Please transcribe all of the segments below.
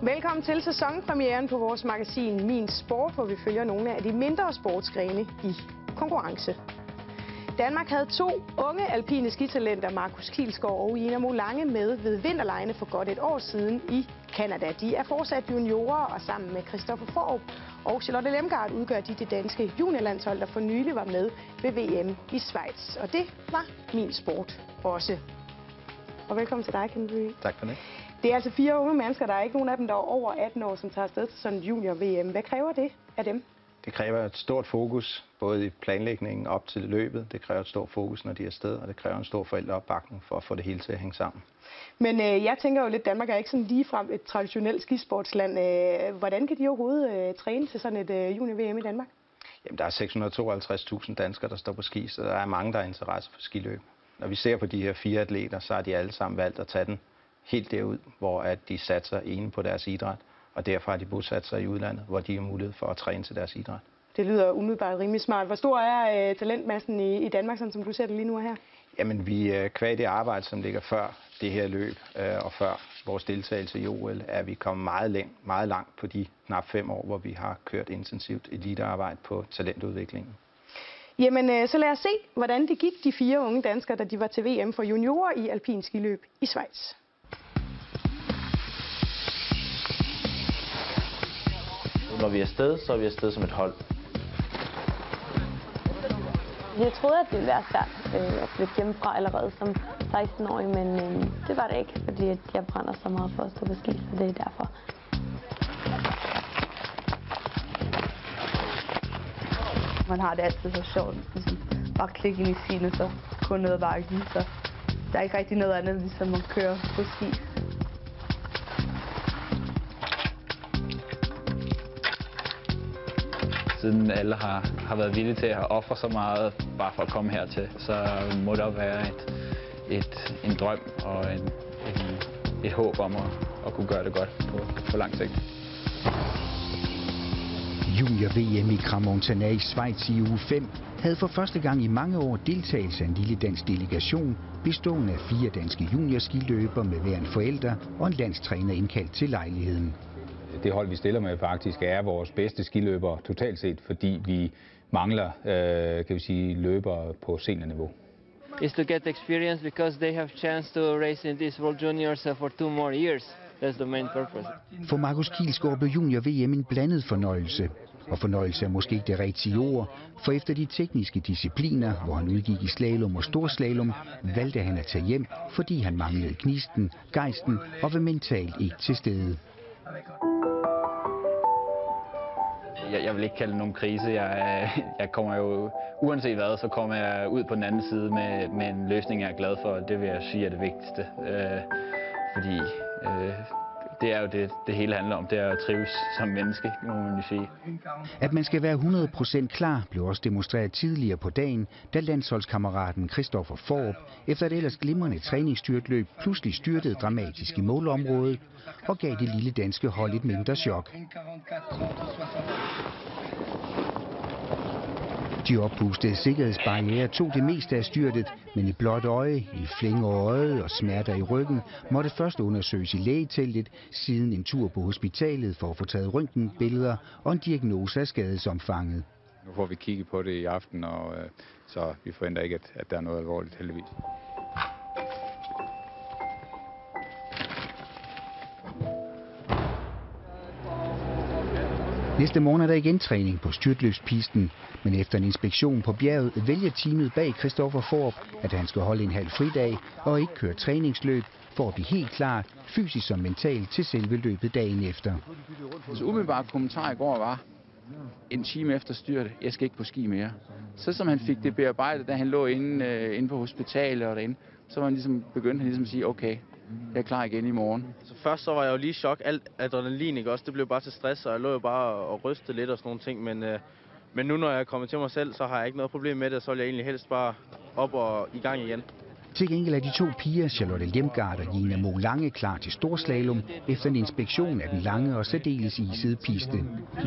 Velkommen til sæsonpremieren på vores magasin Min Sport, hvor vi følger nogle af de mindre sportsgrene i konkurrence. Danmark havde 2 unge alpine skitalenter, Markus Kilsgaard og Yina Moe-Lange, med ved vinterlegene for godt et år siden i Canada. De er fortsat juniorer, og sammen med Christoffer Faarup og Lemgart udgør de det danske juniorlandshold, der for nylig var med ved VM i Schweiz. Og det var Min Sport også. Og velkommen til dig, Henry. Tak for det. Det er altså 4 unge mennesker, der er ikke nogen af dem, der er over 18 år, som tager afsted til sådan en junior-VM. Hvad kræver det af dem? Det kræver et stort fokus, både i planlægningen op til løbet. Det kræver et stort fokus, når de er afsted, og det kræver en stor forældreopbakning for at få det hele til at hænge sammen. Men jeg tænker jo lidt, Danmark er ikke sådan ligefrem et traditionelt skisportsland. Hvordan kan de overhovedet træne til sådan et junior-VM i Danmark? Jamen, der er 652.000 danskere, der står på ski, så der er mange, der er interesse for skiløb. Når vi ser på de her 4 atleter, så har de alle sammen valgt at tage den helt derud, hvor at de satser ene på deres idræt, og derfor har de bosat sig i udlandet, hvor de har mulighed for at træne til deres idræt. Det lyder umiddelbart rimelig smart. Hvor stor er talentmassen i Danmark, sådan som du ser det lige nu her? Jamen, vi kvad det arbejde, som ligger før det her løb, og før vores deltagelse i OL, er vi kommet meget langt på de knap 5 år, hvor vi har kørt intensivt elitearbejde på talentudviklingen. Jamen, så lad os se, hvordan det gik de 4 unge danskere, da de var til VM for juniorer i alpin skiløb i Schweiz. Når vi er afsted, så er vi afsted som et hold. Jeg troede, at det ville være svært at flytte hjemmefra allerede som 16-årig, men det var det ikke, fordi jeg brænder så meget for at stå på ski, så det er derfor. Man har det altid så sjovt, ligesom bare klikke ind i skien, og så kun ned ad bakken, så der er ikke rigtig noget andet, ligesom at køre på ski. Siden alle har været villige til at ofre så meget bare for at komme hertil, så må der være en drøm og et håb om at kunne gøre det godt på lang sigt. Junior-VM i Crans-Montana i Schweiz i uge 5 havde for første gang i mange år deltagelse af en lille dansk delegation, bestående af 4 danske juniorskiløbere med hver en forælder og en landstræner indkaldt til lejligheden. Det hold, vi stiller med, faktisk er vores bedste skiløbere totalt set, fordi vi mangler, kan vi sige, løbere på seniorniveau. Is to get experience because they have chance to race in these World Juniors for 2 more years. That's the main purpose. For Markus Kilsgaard blev junior-VM en blandet fornøjelse. Og fornøjelse er måske ikke det rigtige ord, for efter de tekniske discipliner, hvor han udgik i slalom og storslalom, valgte han at tage hjem, fordi han manglede gnisten, gejsten og var mentalt ikke til stede. Jeg vil ikke kalde det nogen krise. Jeg kommer jo, uanset hvad, så kommer jeg ud på den anden side med en løsning, jeg er glad for. Det vil jeg sige er det vigtigste. Fordi det er jo det hele handler om, det er at trives som menneske, må man jo sige. At man skal være 100% klar, blev også demonstreret tidligere på dagen, da landsholdskammeraten Christoffer Faarup efter et ellers glimrende træningsstyrtløb pludselig styrtede dramatisk i målområdet og gav det lille danske hold et mindre chok. De oppustede sikkerhedsbarrierer tog det meste af styrtet, men et blåt øje, en flænge over øjet og smerter i ryggen måtte først undersøges i lægeteltet, siden en tur på hospitalet for at få taget røntgenbilleder og en diagnose af skadesomfanget. Nu får vi kigget på det i aften, og så vi forventer ikke, at der er noget alvorligt, heldigvis. Næste morgen er der igen træning på styrtløbspisten, men efter en inspektion på bjerget vælger teamet bag Christoffer Faarup, at han skal holde en halv fridag og ikke køre træningsløb for at blive helt klar, fysisk som mentalt, til selve løbet dagen efter. Så umiddelbart kommentar i går var, en time efter styrtet, jeg skal ikke på ski mere. Så som han fik det bearbejdet, da han lå inde på hospitalet og derinde, så var han begyndte han at sige, okay, jeg er klar igen i morgen. Så først så var jeg jo lige i chok. Alt adrenalin, ikke også? Det blev bare til stress, og jeg lå jo bare og rystede lidt og sådan nogle ting. Men nu, når jeg er kommet til mig selv, så har jeg ikke noget problem med det. Så vil jeg egentlig helst bare op og i gang igen. Til gengæld er de to piger, Lemgart og Yina Moe-Lange, klar til storslalom efter en inspektion af den lange og særdeles isede piste.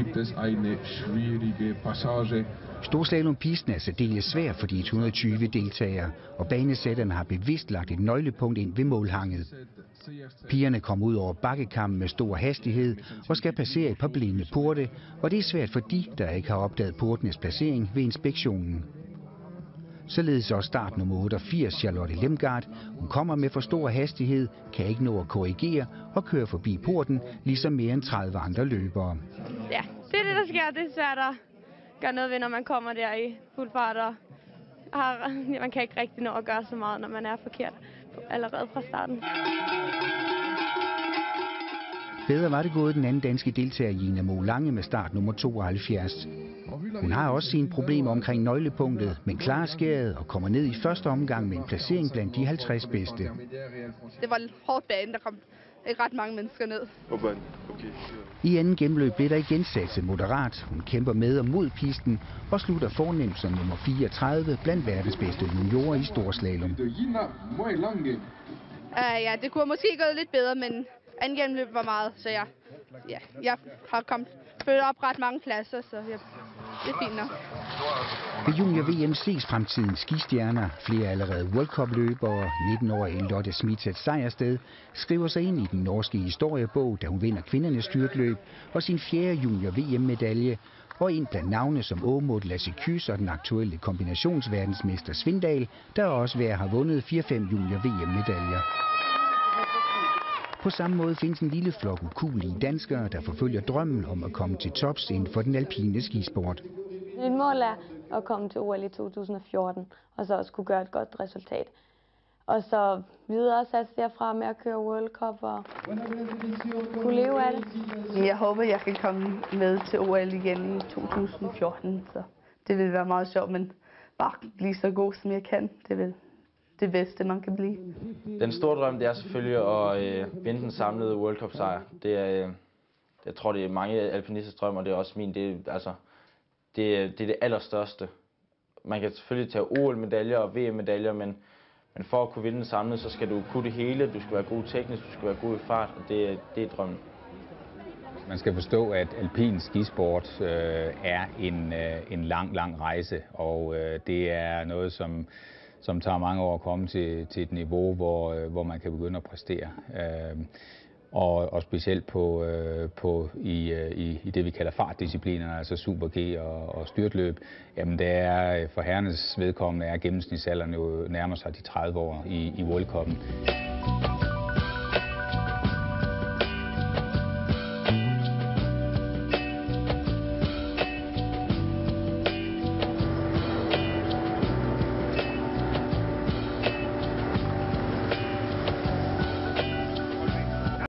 Storslalompisten er særdeles svær for de 120 deltagere, og banesætterne har bevidst lagt et nøglepunkt ind ved målhanget. Pigerne kommer ud over bakkekammen med stor hastighed og skal passere et par blinde porte, og det er svært for de, der ikke har opdaget portenes placering ved inspektionen. Således også start nummer 88, Lemgart. Hun kommer med for stor hastighed, kan ikke nå at korrigere og kører forbi porten, ligesom mere end 30 andre løbere. Ja, det er det, der sker. Det er svært at gøre noget ved, når man kommer der i fuld fart, og man kan ikke rigtig nå at gøre så meget, når man er forkert allerede fra starten. Bedre var det gået den anden danske deltager, Yina Moe-Lange, med start nummer 72. Hun har også sine problemer omkring nøglepunktet, men klarer skæret og kommer ned i første omgang med en placering blandt de 50 bedste. Det var en hård bane, der kom ikke ret mange mennesker ned. I anden gennemløb blev der igen satset moderat. Hun kæmper med og mod pisten og slutter fornemt som nummer 34 blandt verdens bedste juniorer i storslalom. Ja, det kunne måske gået lidt bedre, men anden gennemløb var meget, så jeg har kommet op ret mange pladser, så det er fint nok. Ved junior-VM ses fremtidens skistjerner. Flere allerede World Cup-løbere. 19-årige Lotte Smitsets sejrsted skriver sig ind i den norske historiebog, da hun vinder kvindernes styrtløb og sin 4. junior-VM-medalje, og ind blandt navne som Åmod Lasse Kys og den aktuelle kombinationsverdensmester Svindal, der også hver har vundet 4-5 junior-VM-medaljer. På samme måde findes en lille flok ukuelige danskere, der forfølger drømmen om at komme til tops inden for den alpine skisport. Mit mål er at komme til OL i 2014, og så også kunne gøre et godt resultat. Og så videre satse derfra med at køre World Cup og kunne leve af det. Jeg håber, jeg kan komme med til OL igen i 2014, så det vil være meget sjovt, men bare blive så god, som jeg kan. Det vil det bedste, man kan blive. Den store drøm, det er selvfølgelig at vinde den samlede World Cup sejr. Det er, jeg tror, det er mange alpinisters drøm, og det er også min. Det er det allerstørste. Man kan selvfølgelig tage OL-medaljer og VM-medaljer, men for at kunne vinde den samlede, så skal du kunne det hele. Du skal være god teknisk, du skal være god i fart, og det er drømmen. Man skal forstå, at alpin skisport er en lang rejse, og det er noget, som tager mange år at komme til et niveau, hvor man kan begynde at præstere. Og specielt i det, vi kalder fartdisciplinerne, altså super G og styrtløb, jamen det er for herrenes vedkommende er gennemsnitsalderen jo nærmer sig de 30 år i World Cup'en.